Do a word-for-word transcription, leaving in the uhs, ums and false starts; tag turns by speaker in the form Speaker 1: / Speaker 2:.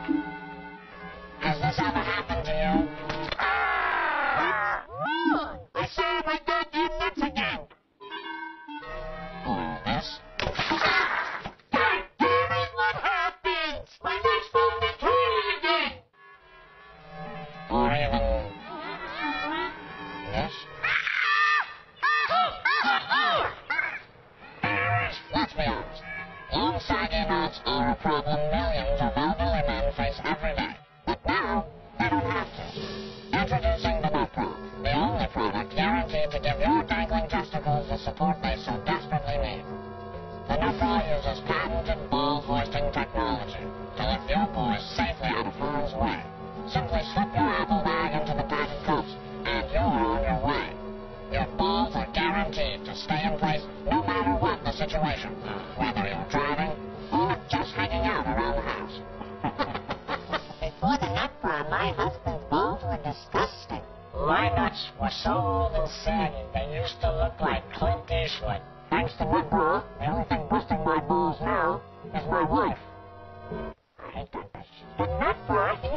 Speaker 1: Has this ever happened to you? What's wrong? I saw my goddamn nuts again. Oh, this? God damn it, what happened? My nuts won't be turning again. Or even this? Let's be honest. Long saggy nuts are a problem millions of elderly men face every day. But now, they don't have to. Introducing the Nut Bra, the only product guaranteed to give your dangling testicles the support they so desperately need. The Nut Bra uses patented ball-hoisting technology to lift your boys safely out of harm's way. Simply slip your apple bag into the padded cups, and you're on your way. Your balls are guaranteed to stay in place no matter what the situation, whether you're driving or just hanging out around the house. Before the Nut Bra, my husband's balls were disgusting. My nuts were so old and saggy, they used to look like Clint Eastwood. Thanks to Nut Bra, the only thing busting my balls now is my wife. I hate that bitch. The Nut Bra